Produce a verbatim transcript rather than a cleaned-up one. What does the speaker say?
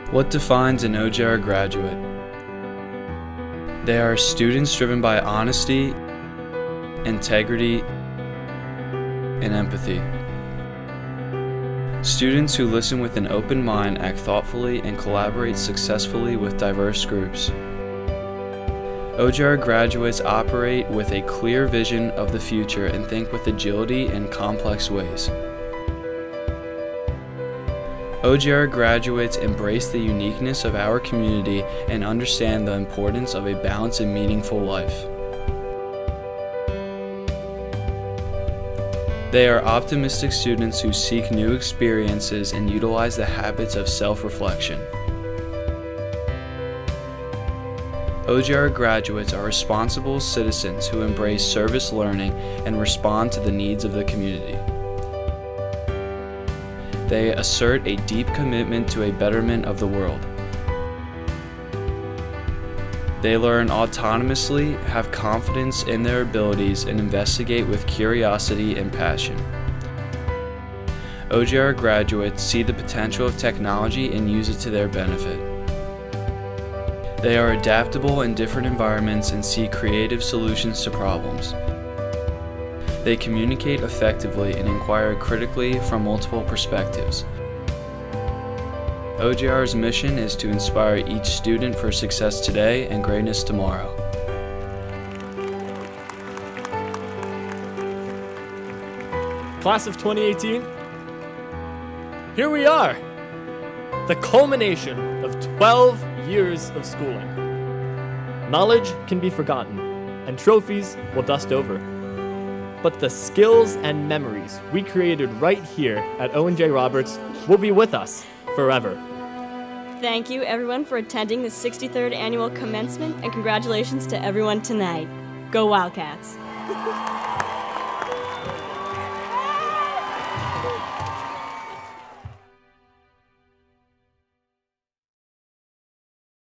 What defines an O J R graduate? They are students driven by honesty, integrity, and empathy. Students who listen with an open mind, act thoughtfully, and collaborate successfully with diverse groups. O J R graduates operate with a clear vision of the future and think with agility in complex ways. O J R graduates embrace the uniqueness of our community and understand the importance of a balanced and meaningful life. They are optimistic students who seek new experiences and utilize the habits of self-reflection. O J R graduates are responsible citizens who embrace service learning and respond to the needs of the community. They assert a deep commitment to a betterment of the world. They learn autonomously, have confidence in their abilities, and investigate with curiosity and passion. O J R graduates see the potential of technology and use it to their benefit. They are adaptable in different environments and seek creative solutions to problems. They communicate effectively and inquire critically from multiple perspectives. O J R's mission is to inspire each student for success today and greatness tomorrow. Class of twenty eighteen, here we are, the culmination of twelve years of schooling. Knowledge can be forgotten, and trophies will dust over. But the skills and memories we created right here at Owen J. Roberts will be with us forever. Thank you everyone for attending the sixty-third annual commencement, and congratulations to everyone tonight. Go Wildcats!